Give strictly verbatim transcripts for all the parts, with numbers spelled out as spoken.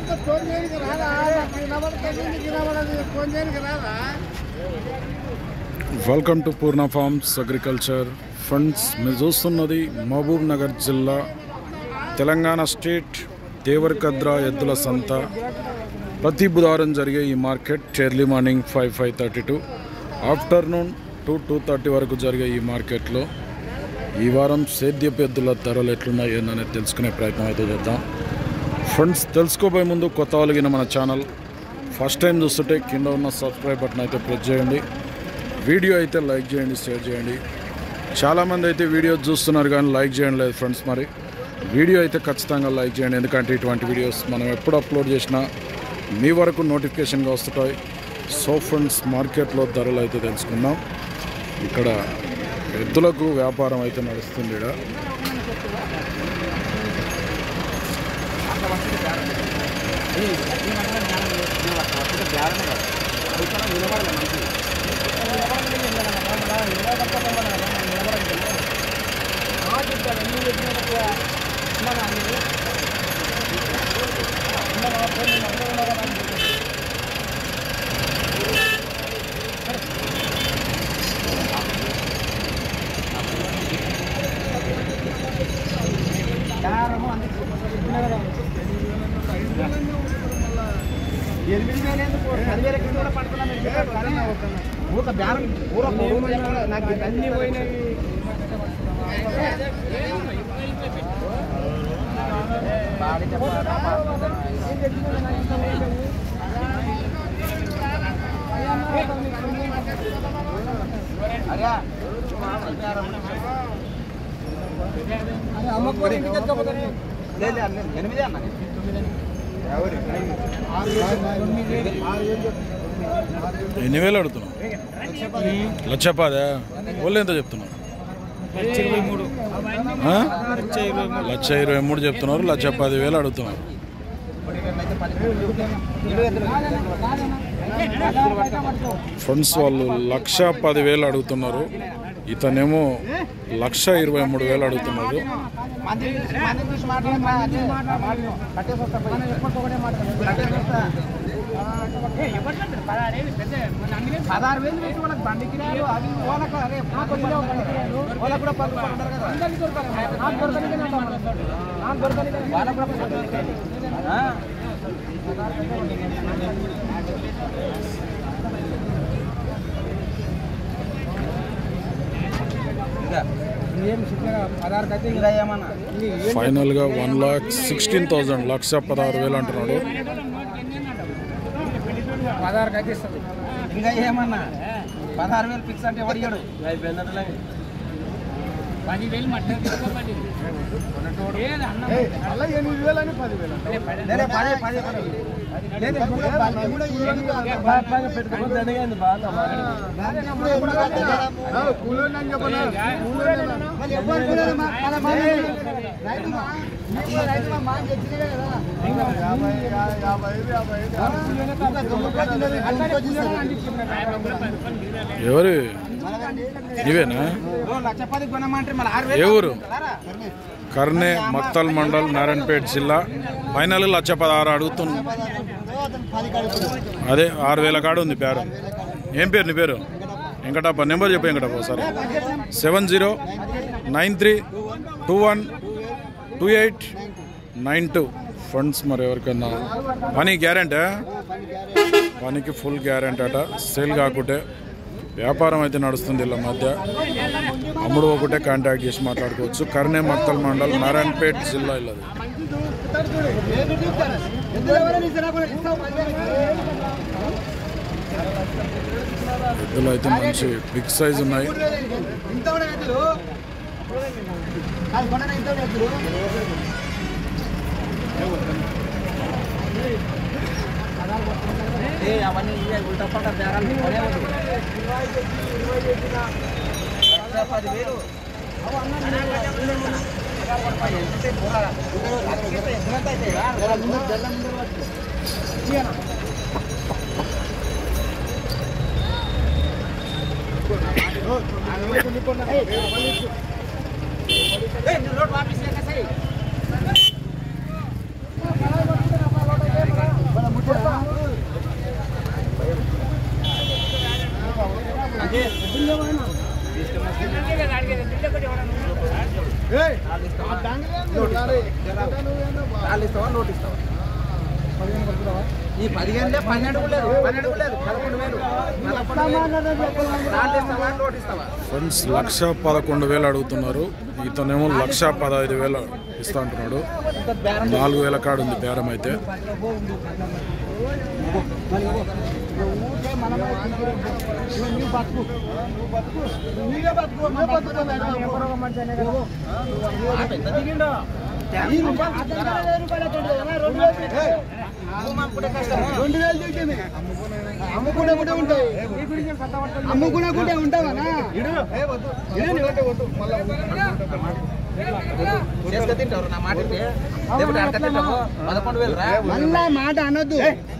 Welcome to Purna farms agriculture funds. మీరు చూస్తున్నది మహబూబ్ నగర్ జిల్లా తెలంగాణ స్టేట్ దేవరకద్ర ఎద్దుల సంత. ప్రతి బుధవారం జరిగే ఈ market early morning five five thirty to afternoon two two thirty వరకు జరిగే ఈ మార్కెట్లో ఈ వారం సేద్యపు ఎద్దుల ధరలు ఎట్లున్నాయి అనేది తెలుసుకునే ప్రయత్నం అయితే చేద్దాం. ఫ్రెండ్స్, తెలుసుకోబోయే ముందు కొత్త వాళ్ళగిన మన ఛానల్ ఫస్ట్ టైం చూస్తుంటే కింద ఉన్న సబ్స్క్రైబ్ బటన్ అయితే ప్రెస్ చేయండి. వీడియో అయితే లైక్ చేయండి, షేర్ చేయండి. చాలామంది అయితే వీడియో చూస్తున్నారు కానీ లైక్ చేయండి లేదు ఫ్రెండ్స్. మరి వీడియో అయితే ఖచ్చితంగా లైక్ చేయండి, ఎందుకంటే ఇటువంటి వీడియోస్ మనం ఎప్పుడు అప్లోడ్ చేసినా మీ వరకు నోటిఫికేషన్గా వస్తుంటాయి. సో ఫ్రెండ్స్, మార్కెట్లో ధరలు అయితే తెలుసుకుందాం. ఇక్కడ ఎద్దులకు వ్యాపారం అయితే నడుస్తుంది. ఇక్కడ ఎనిమిది వేలు పదివేల కింద కూడా పడుతున్నాం. ఊక బేరం ఊర నాకు అన్నీ పోయినవి. ఎనిమిది అన్న ఎన్ని వేలు అడుగుతున్నావు? లక్ష పదా? వాళ్ళు ఎంత చెప్తున్నారు? లక్ష ఇరవై మూడు చెప్తున్నారు. లక్ష పది వేలు అడుగుతున్నారు. ఫ్రెండ్స్, వాళ్ళు లక్ష పదివేలు అడుగుతున్నారు. ఇతనేమో లక్ష ఇరవై మూడు వేలు అడుగుతున్నారు. పదహారు వేలు పెట్టి వాళ్ళకి బండి కిరాలు అవి వాళ్ళకు అదే వాళ్ళకు కూడా పది ఫైనల్ గా వన్ లాక్ సిక్స్టీన్ థౌసండ్ లక్ష పదహారు వేలు అంటున్నాడు. పదహారుకి అయితే ఇస్తుంది. ఇంకా ఏమన్నా పదహారు వేలు ఫిక్స్ అంటే పడిగాడు. పదివేలు మట్టం ఎనిమిది వేలు అని పదివేలు పదే పదే పెట్టుకోండి. ఎవరు ఇవేనా? ఏ ఊరు? కర్నే, మత్తల్ మండల్, నారాయణపేట జిల్లా. ఫైనల్ లక్ష పదహారు అడుగుతున్నా. అదే ఆరు వేల కాడ ఉంది పేరు. ఏం పేరు నీ పేరు? వెంకటప్ప. నెంబర్ చెప్పు వెంకటప్ప ఒకసారి. Seven zero nine three two one two eight nine two. Funds మరి ఎవరికన్నా పని గ్యారెంటీ? పనికి ఫుల్ గ్యారెంటీ అట. సేల్ కాకుంటే వ్యాపారం అయితే నడుస్తుంది. వీళ్ళ మధ్య అమ్ముడు ఒకటే కాంటాక్ట్ చేసి మాట్లాడుకోవచ్చు. కర్నే, మత్తల్ మండల్, నారాయణపేట జిల్లా. ఇల్లది ఎద్దులు అయితే మంచి బిగ్ సైజ్ ఉన్నాయి. అవన్నీ ఉల్టా పడ్డ బేరాలు పదివేలు रोड वापस लेकर सही వాళ్ళు ఇస్తావా నోట్ ఇస్తావా ఈ పదిహేనులే పన్నెండు లేదు పన్నెండు లేదు పదకొండు వేలు వాళ్ళు ఇస్తావా నోట్ ఇస్తావా ఫ్రెండ్స్ లక్ష పదకొండు వేలు అడుగుతున్నారు. ఇతనేమో లక్ష పదహైదు వేలు ఇస్తా అంటున్నాడు. నాలుగు వేల కాడు ఉంది బేరం అయితే. అమ్ముకునే కూడా ఉంటాయి అమ్ముకునే కూడా ఉంటావనా తింటారు నా మాట పదకొండు వేలు మళ్ళా మాట అనొద్దు.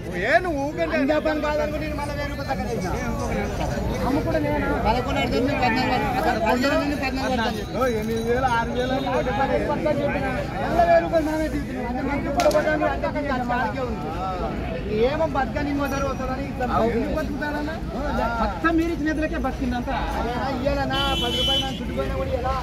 ఏమో బతకని మొదలు వస్తుందని మొత్తం మీరు ఇచ్చిన ఎదులకే బతికిందంతా ఇయ్యాలనా పది రూపాయలు చుట్టుపోయినా కూడా ఎలా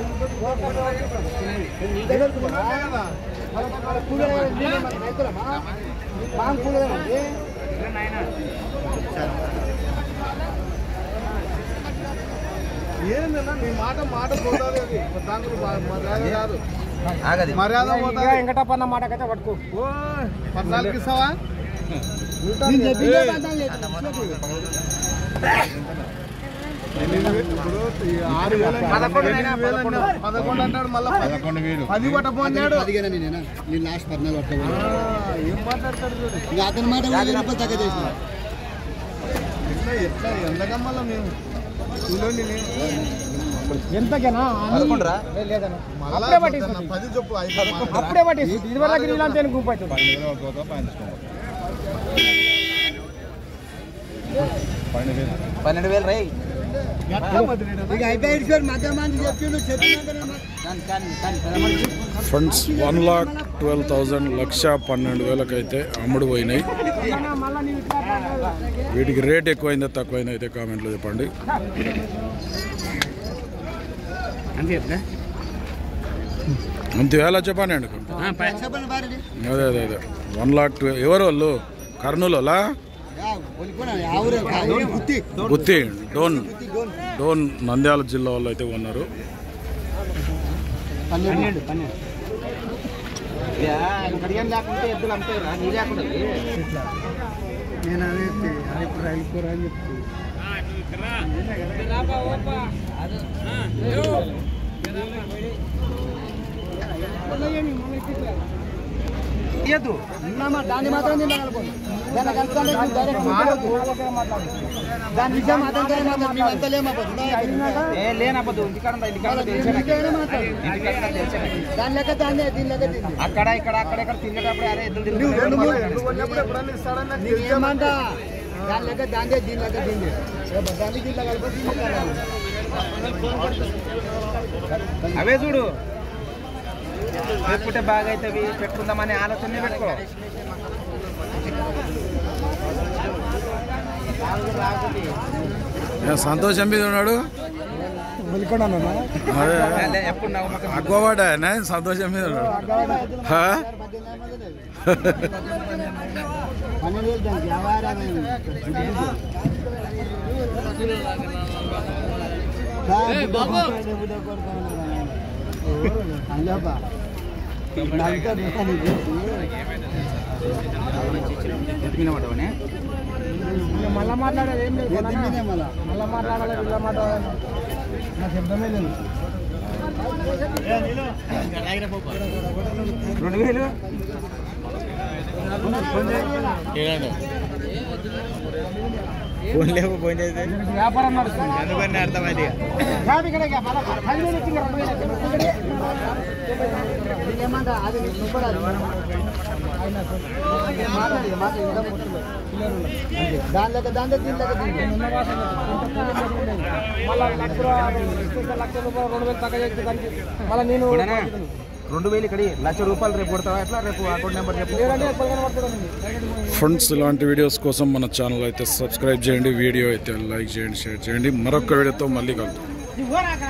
ఏదన్నా నీ మాట మాట పోతుంది. కాదు మర్యాద వెంకటప్పన్న మాటకైతే పట్టుకో పద్నాలుగు ఇస్తావా పదకొండు అంటాడు మళ్ళీ పదకొండు వేలు పది పట్టపోన్నాడు. నేను లాస్ట్ పద్నాలుగు పట్ట ఏం మాట్లాడతాడు అతని మాట తగ్గ చేసిన ఎట్లా ఎంతకమ్మల్లా మేము ఎంతకేనా పది చొప్పు అప్పుడే పట్టేసి ఇది వరకు గుంపు అవుతుంది. పన్నెండు వేలు రై friends one lakh twelve thousand లక్ష పన్నెండు వేలకైతే అమ్ముడు పోయినాయి. వీటికి రేట్ ఎక్కువైందా తక్కువైందా అయితే కామెంట్లో చెప్పండి. అంతే ఎలా చెప్పండి అండి. అదే అదే అదే వన్ లాక్ ట్వెల్వ్ ఎవరు వాళ్ళు కర్నూలులా గుత్తి డోన్ డోన్ నంద్యాల జిల్లా వాళ్ళు అయితే ఉన్నారు. లేకుంటే ఎద్దులు అమ్ముతారా నీ లేకుండా నేను అదే ఇప్పుడు రైలు అని చెప్తాను. దాన్ని మాత్రం దాని విషయం లేనప్పుడు దాని లెక్క దాన్ని దీని లెక్క అక్కడ ఇక్కడ అక్కడెక్కడ తిరిగేటప్పుడు అరే ఏమంట దాని లెక్క దాందే దీని లెక్క దీన్ని దాన్ని దీని లెక్క అవే చూడు పెట్టుకుంటే బాగా అవుతుంది పెట్టుకుందామనే ఆలోచనే పెట్టుకో. సంతోషం మీద ఉన్నాడు అగ్గవాడ సంతోషం మీద ఉన్నాడు. మళ్ళా మాట్లాడేది ఏం లేదు మళ్ళా మాట్లాడాలి ఇలా మాట్లాడాలి నా శబ్దమే లేదు. రెండు వేలు ఫోన్ లేవు ఫోన్ చేస్తే వ్యాపారం నడుస్తుంది అందుకని అర్థమైంది. దాని దాని మళ్ళీ నేను రెండు వేలు ఇక్కడ లక్ష రూపాయలు రేపు కొడతావా ఎట్లా రేపు అకౌంట్ నెంబర్ చెప్పు. ఫ్రెండ్స్ ఇలాంటి వీడియోస్ కోసం మన ఛానల్ అయితే సబ్స్క్రైబ్ చేయండి, వీడియో అయితే లైక్ చేయండి, షేర్ చేయండి. మరొక వీడియోతో మళ్ళీ కలుద్దాం.